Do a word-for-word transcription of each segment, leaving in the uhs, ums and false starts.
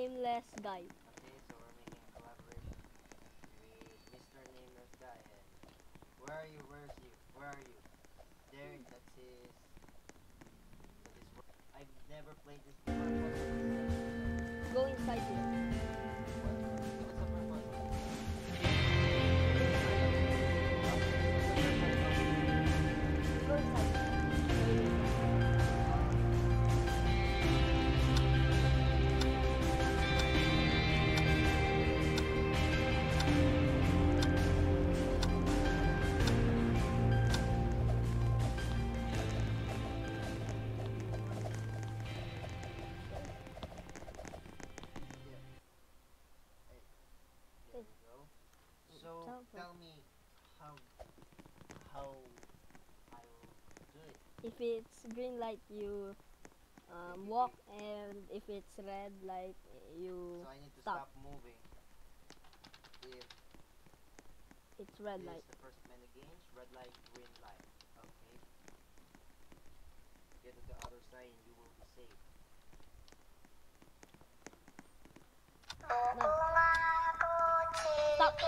Nameless Guy. Okay, so we're making a collaboration with Mister Nameless Guy. And where are you? Where's you? Where are you? There, that's his. That is where I've never played this before. What's the Go inside here. What's the purpose? Go inside. There we go. So Tell- tell me how how I will do it. If it's green light, you um, walk, and if it's red light, you So I need to stop. stop moving. If It's red this light. is the first many games, red light, green light. Okay. Get to the other side and you will be safe. No. Stop.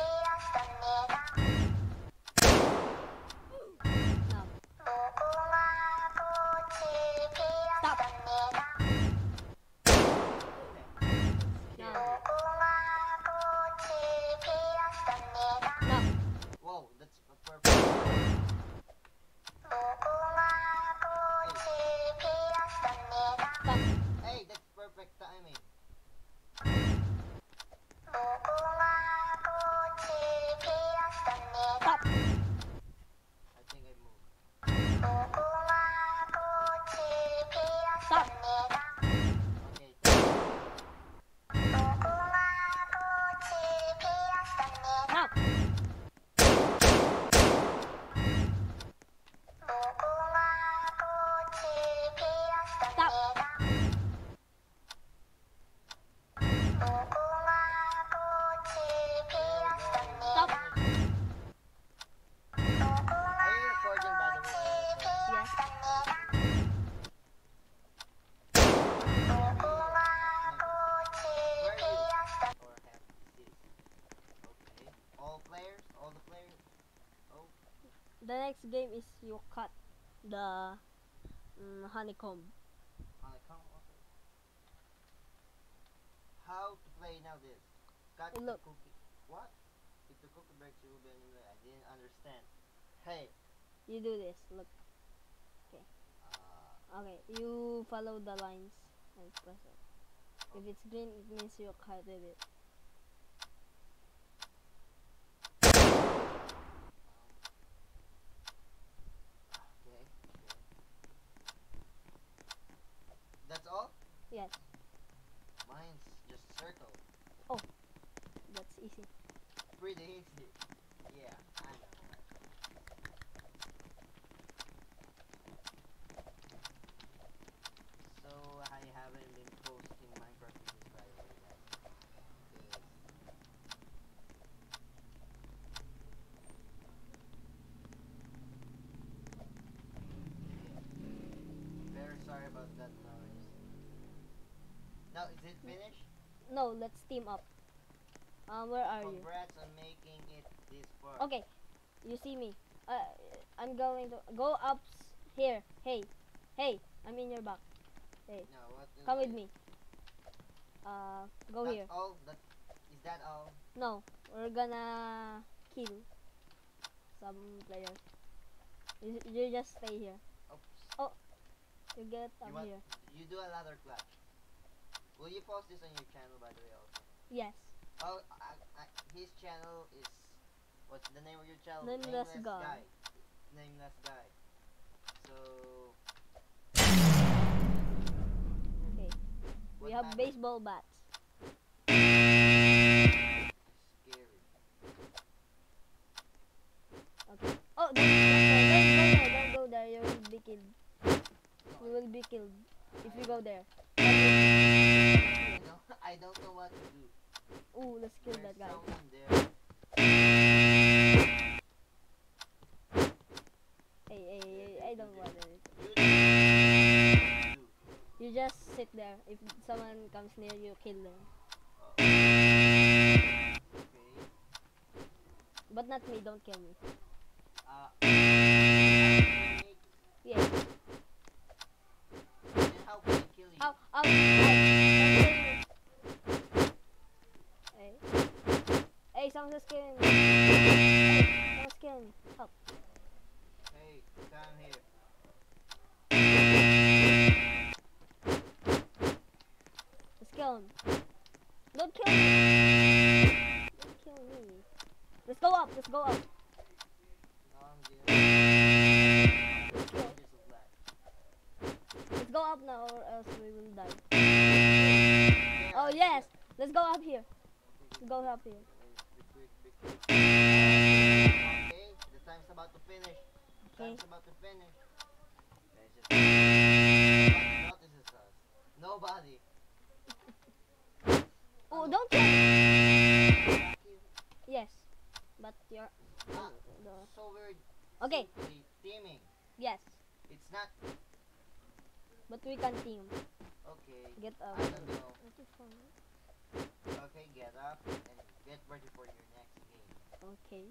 Now. Stop. Now. Now. Whoa, that's a perfect. Stop. Hey, that's perfect timing. Stop. I think I moved. Stop. Okay. Now. Stop. Stop. Are you recording by the way? Yes. Where are you? Or have this? Okay. All players? All the players? Oh, The next game is you cut the mm, honeycomb. on the count. Okay. How to play now this? Cut Hey, the look. cookie. What? If the cookie breaks, you will be anyway. I didn't understand. Hey. You do this. Look. Uh, Okay. You follow the lines and press it. If it's green, it means you cut it. okay. That's all? Yes. Mine's just circle. That's easy. Pretty easy. Yeah, I know. So I haven't been posting Minecraft videos by the way, guys. Because yeah. Very sorry about that noise. Now is it finished? No, let's team up. Um, where are you? Congrats on making it this far. Okay, you see me. Uh, I'm going to go up s- here. Hey, hey, I'm in your back. Hey, Now what do come I- with me. Uh, go That's here. all? That is that all? No, we're gonna kill some players. You, you just stay here. Oops. You get up You want here. you do a ladder clutch. Will you post this on your channel by the way also? Yes. Oh, I, I, his channel is what's the name of your channel? Nameless Guy. Nameless Guy. So Okay. We what have happened? baseball bats. Scary. Okay. Oh, don't, don't, go- don't go there. Don't go there. You will be killed. You will be killed if you go there. I don't, I don't know what to do. Ooh, let's kill There's that guy. someone there. Hey, hey, hey, I don't want it. You don't know what to do. You just sit there. If someone comes near you, kill them. But not me, don't kill me. Uh, Yeah. then how can I kill you? Ow, ow, ow. Don't kill me. Hey. Hey, someone's killing me. Hey, someone's killing me. Help. Hey, come here. Let's kill him. Don't kill me. Don't kill me. Let's go up, let's go up. No, I'm good. Let's kill. Just a black. Let's go up now or else we will die. There, Oh I yes, let's go up here. see- Let's go up here. Be quick, be quick. Okay, the time's about to finish. Okay. Time's about to finish. Guys, just nobody notices us. Nobody. Oh, Ano? don't kill me. Attack you? Yes, but you're. Ah, the- so we're Okay. simply teaming. Yes, It's not but we can team. okay. Get up. I don't know. What the fuck? Okay, get up and get ready for your next game. Okay.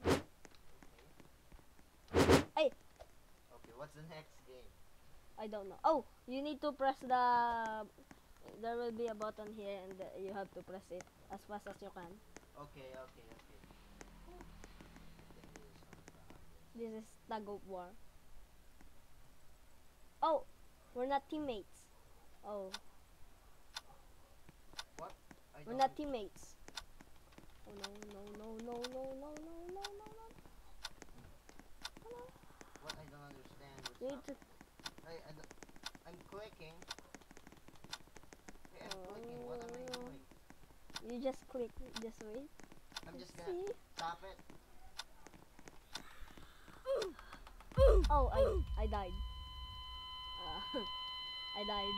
Okay. Hey. Okay, what's the next game? I don't know. Oh, you need to press the. There will be a button here, and uh, you have to press it as fast as you can. Okay, okay, okay. I think this is on the hardest. This is tug of war. Oh, we're not teammates. Oh, What? I we're don't not teammates. Oh no no no no no no no no no no. What I don't understand. What's You need up? to. I, I don't, I'm clicking. Hey, I'm clicking. What am I Oh. doing? You just click. Just wait. I'm just Let's gonna see. stop it. Oh, I I died. Uh, I died.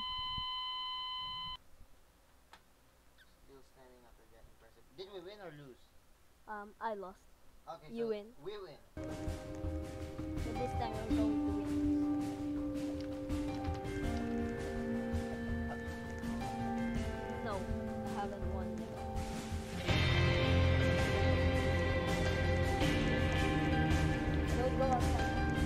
Still standing after that impressive. Did we win or lose? Um, I lost. Okay, You so win. We win. But this time I'm going to win. No, I haven't won yet. Don't go outside.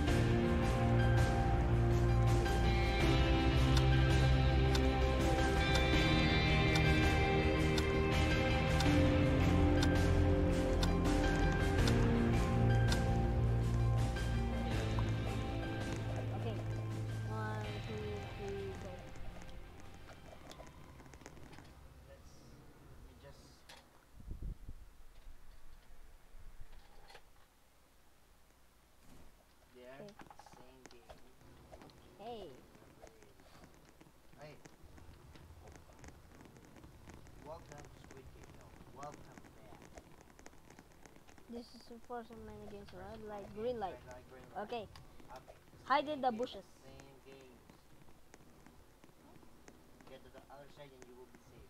Okay. One, two, three, go. Let's let me just there. Okay. Same game. Hey. Hey. Welcome to Squid Game. No, welcome back. This is for so many games, Press right? the Like game, green light. red light, green light. Okay. Okay. Hide in Same the game, bushes. Same games. Get to the other side and you will be safe.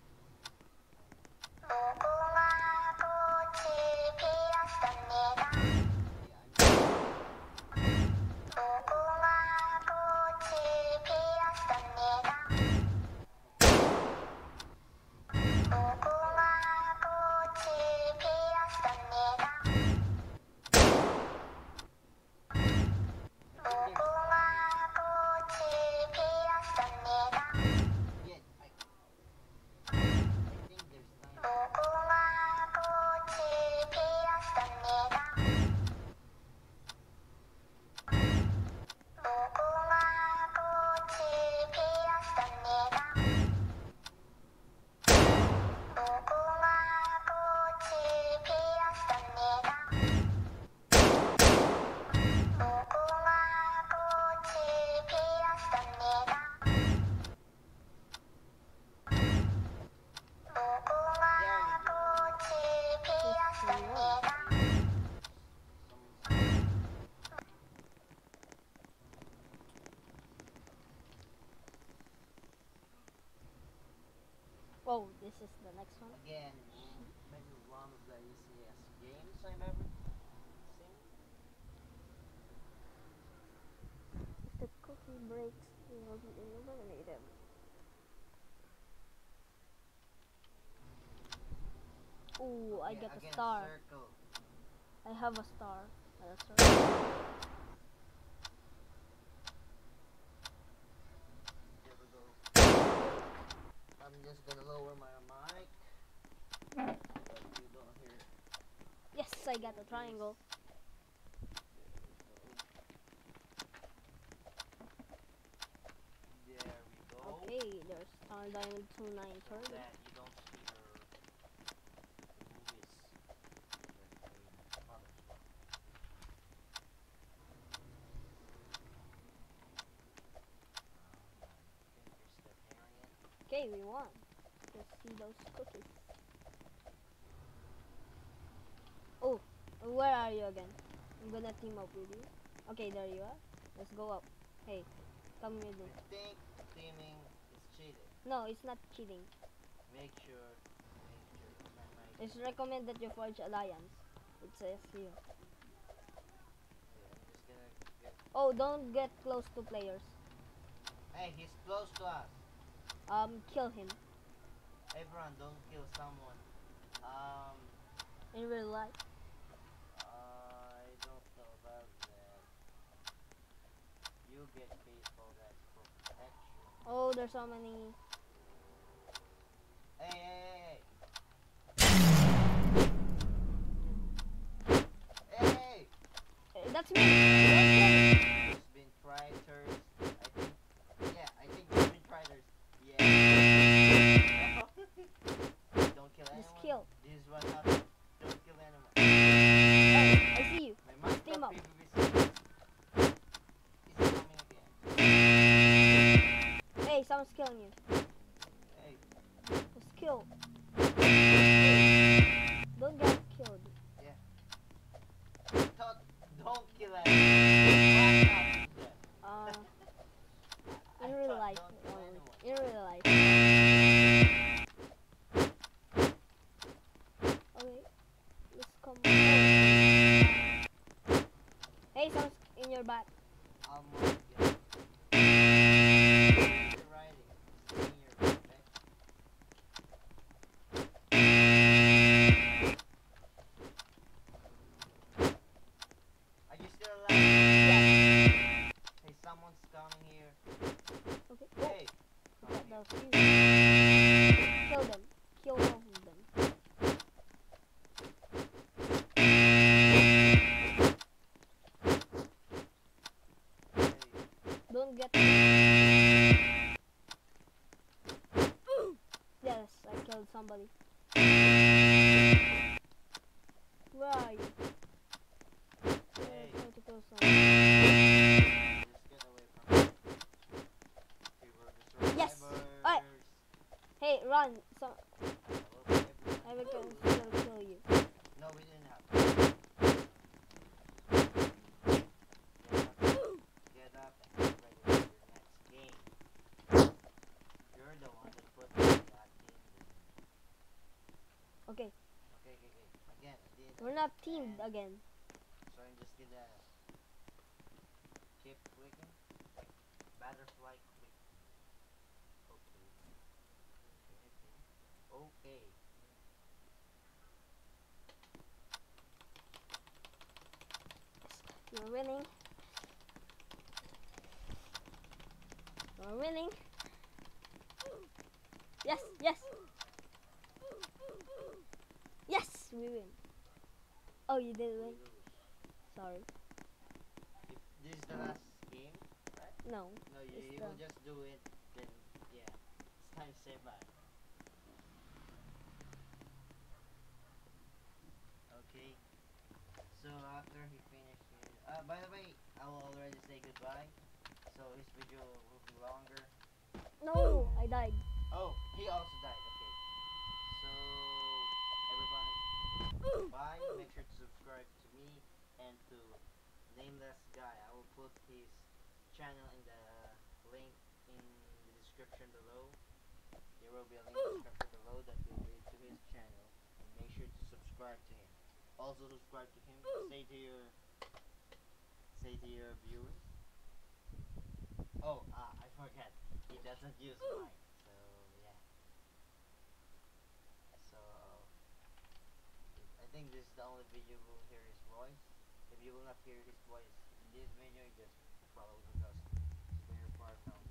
Yeah, I'm I think there's time. Yeah, I, I think there's time. There we go. This one. Some- Oh, this is the next one. Again, maybe one of the easiest games I've ever seen. If the cookie breaks, you will be eliminated. Ooh, I Okay, get a again, star. Circle. I have a star. That's right. There we go. I'm just gonna lower my mic so that you don't hear. Yes, I got a triangle. There we go. Okay, there's Star Diamond two nine So thirty. that you don't hear the movies that my mother saw. Fingers that Harriet. Okay, we won. Let's see those cookies. Oh, where are you again? I'm gonna team up with you. Okay, there you are. Let's go up. Hey, come with me. I think teaming is cheating. No, it's not cheating. Make sure, make sure. My mic. It's recommend that you forge alliance. It says here. Okay, I'm just gonna get. Oh, don't get close to players. Hey, he's close to us. Um, kill him Everyone, don't kill someone. Um, in real life. I don't know about that. You get paid for that protection. Oh, there's so many. Hey, hey, hey, hey! Hey! Eh, That's me. Don't kill me. There's been triters. I think. Yeah, I think there's been triters. Yeah. Don't kill anyone. Just kill. This is what happens. Don't kill anyone. Hey, I see you. My Team Minecraft up. PvP is coming again. Hey, someone's killing you. Hey, Just kill. Don't get killed. don't, don't kill anyone. Why not do that? Uh, I in real thought life. don't kill only. anyone. In real life. Okay. Let's come. Hey, someone's in your back. I'll mark it. You're riding. Stay in your back. Are you still alive? Yeah. Hey, someone's coming here. Okay. Oh, Hey. that, Come that here. was you. Kill them. Kill all of them. Hey. Don't get. Yes, I killed somebody. Where are you? Hey. I'm trying to kill someone. Just get away from me. We were the Yes. survivors. Alright. Hey, run. So Hello, I everyone. can still kill you. No, we didn't have. Get up, get up and get ready for your next game. You're the one that put me in that game. Okay, Okay, okay, okay. Again, I didn't. we're not teamed understand. again. So I'm just gonna keep clicking. Like butterfly click. Okay. Okay, okay. Okay. You're winning. You're winning. Yes, yes. Yes, we win. Oh, you didn't We win. lose. Sorry. If this is the last game, right? No. No, you, It's you the- will just do it. Then yeah, it's time to say bye. Okay. So after he finishes, uh, by the way, I will already say goodbye. So his video will be longer. No, I died. Oh, he also died. Okay. So everybody, bye. Make sure to subscribe to me and to Nameless Guy. I will put his channel in the link in the description below. There will be a link in the description below that will lead to his channel. And make sure to subscribe to him. Also subscribe to him. Say to your say to your viewers. Oh, ah, I forgot. He doesn't use mic. So yeah. So I think this is the only video you will hear his voice. If you will not hear his voice in this video, just follow the dust. It's very far from